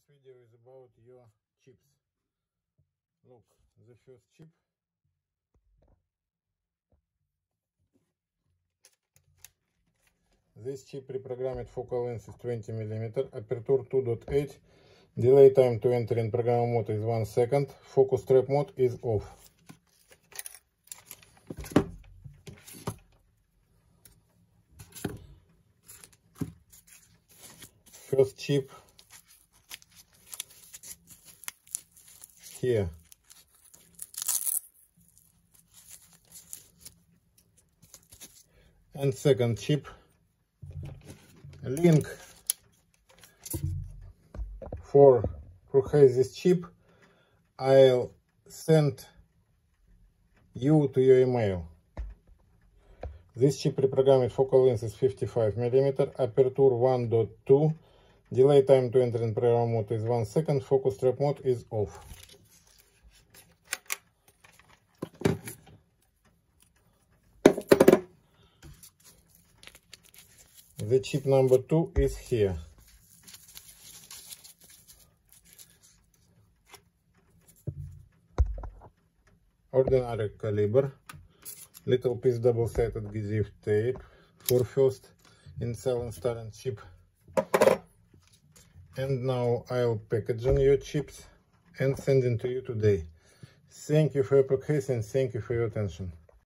This video is about your chips. Look, the first chip. This chip reprogrammed focal length is 20 mm, aperture 2.8, delay time to enter in program mode is 1 second, focus trap mode is off. First chip here. And second chip. Link for who has this chip, I'll send you to your email. This chip reprogrammed focal length is 55 mm, aperture 1.2, delay time to enter in program mode is 1 second, focus trap mode is off. The chip number 2 is here. Ordinary caliber, little piece double-sided adhesive tape for first installing chip. And now I'll packaging your chips and sending to you today. Thank you for your purchase and thank you for your attention.